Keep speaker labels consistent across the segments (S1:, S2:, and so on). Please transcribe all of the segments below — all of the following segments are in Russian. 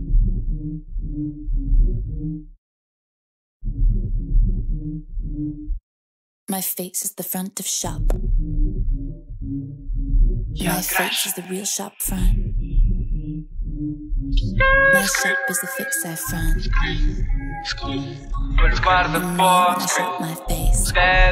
S1: My face is the front of shop. My face is the real shop front. My shop is the fix I front. I shop my face.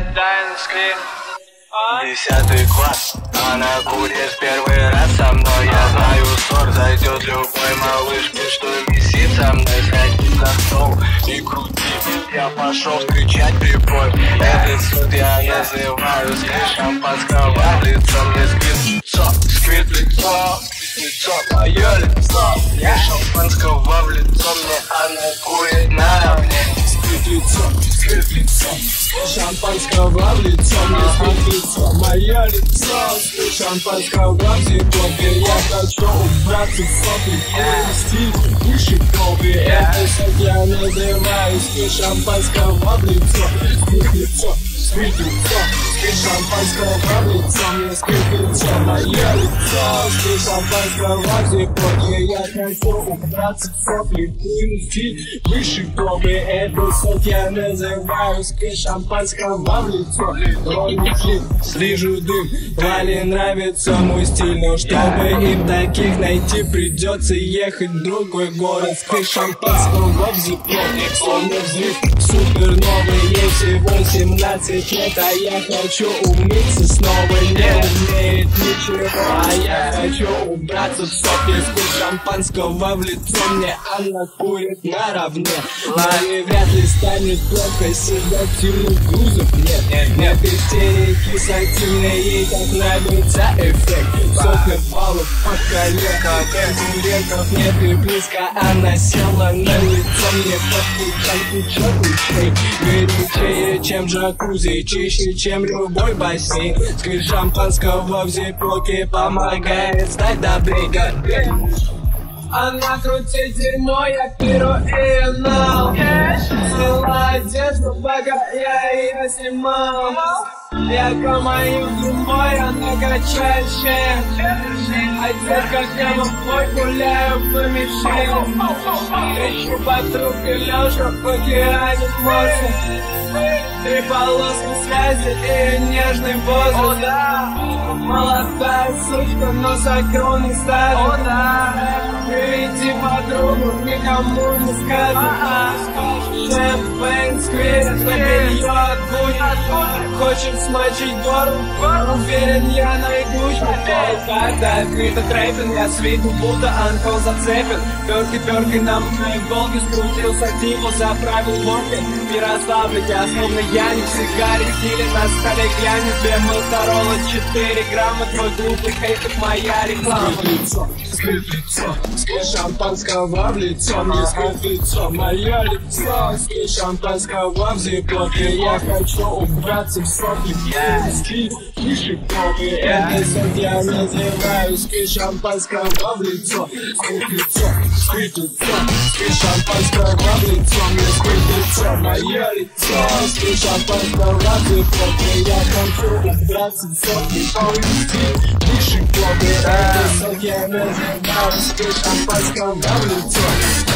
S2: 10 класс, она курит первый раз со мной. Я знаю, ссор зайдет любой малышке, что висит со мной. Садись за стол и крути. Я пошел встречать прибой. Этот суд я называю сквит шампанского в лицо. Мне сквит лицо, лицо, мое лицо. Я шампанского в лицо, мне она курит наравне. Сквит лицо, шампанского в лицо. Мне сквит лицо, мое лицо. Сквит шампанского в зиплоке. Я хочу убраться в сопли, стиль выше крови. Это сок я называю сквит шампанского в лицо. Сквит лицо, сквит лицо. Сквит шампанского в лицо. Мне сквит лицо, мое лицо. Сквит шампанского в зиплоке. Я хочу убраться в сопли, стиль выше крови. Это сок я называю сквит шампанского в лицо. Ролик клип, слежу дым. Вале нравится мой стиль, но чтобы им таких найти, придется ехать в другой город. Сквит шампанского в зиплоке, словно взрыв суперновый. Ей всего 17 лет, а я хочу умыться снова. Не умеет ничего, а я хочу убраться в сопли. Сквит шампанского в лицо, мне она курит наравне. Мне вряд ли станет плохо, седативных грузов нет. Нет истерики сативной, ей так нравится эффект. Сотня баллов по коленкам, конкурентов нет и близко. Она села на лицо, мне под пучок шейк. Горячее, чем джакузи, чище, чем любой бассейн. Сквит шампанского в зиплоке помогает стать добрей. Она крутит дерьмо, я пируинал. Сняла одежду, пока я ее снимал. Я громаю думой, она качает шею. Одет как ковбой, гуляю по мишени. Ищу подруг и Лёша в океане море. 3 полоски связи и нежный возраст. Молодая сучка, но закроны стажи. Приведи подругу, никому не скажи. Шэмпейн сквит, на белье отбудет. Хочет смочить гору, уверен, я найдусь. Когда открыто трейпин, я с виду будто анкл зацепен. Перкой нам на Волге скрутился, типа заправил ворки. Ярославль, я словно Яник, сигарик, или на столе глянет. Бемол Тарола 4 грамма, твой глупый хейтер, моя реклама. Сквит лицо, сквит шампанского в лицо. Мне сквит лицо, мое лицо. Сквит шампанского в зиплоке. Я хочу убраться в сопли, стиль выше крови. Это сок я называю сквит шампанского в лицо. Сквит лицо, сквит лицо. Сквит шампанского в лицо. Мне сквит лицо, мое лицо. Сквит шампанского в зиплоке. Я хочу убраться в сопли, стиль выше крови. Это сок я называю сквит шампанского в лицо.